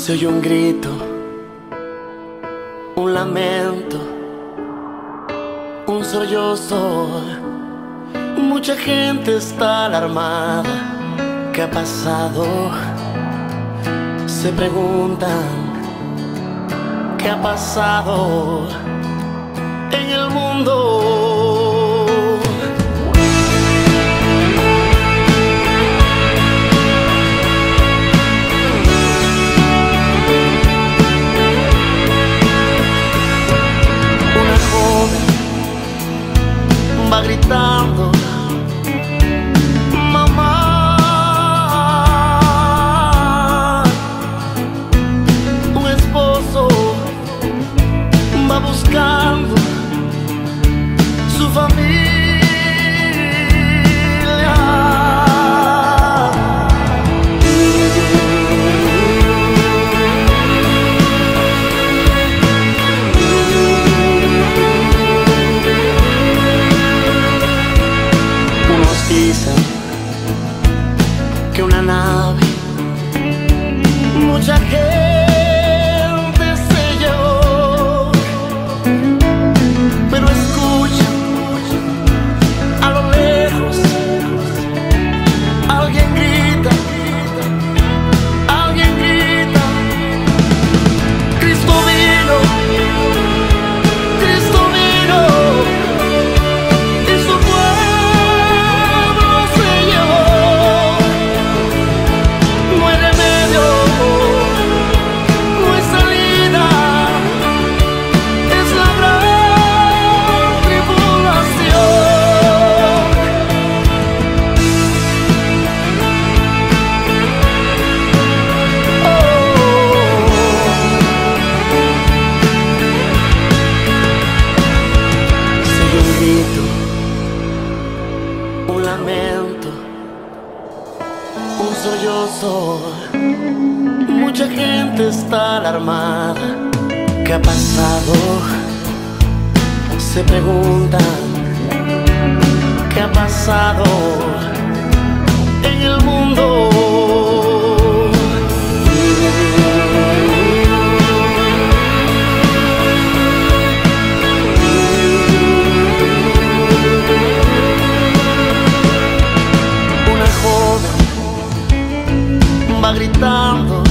Se oye un grito, un lamento, un sollozo. Mucha gente está alarmada. ¿Qué ha pasado? Se preguntan, ¿qué ha pasado en el mundo? Una joven va gritando: mamá. Un esposo va buscando su familia. Unos dicen que una nave, mucha gente se llevó, pero escucha a lo lejos, alguien grita, alguien grita: Cristo vino, Cristo vino, y su pueblo se llevó. No hay remedio, no hay salida, es la gran tribulación. Sigue un grito, un lamento, un sollozo. Mucha gente está alarmada. ¿Qué ha pasado? Se preguntan, ¿qué ha pasado en el mundo? Una joven va gritando: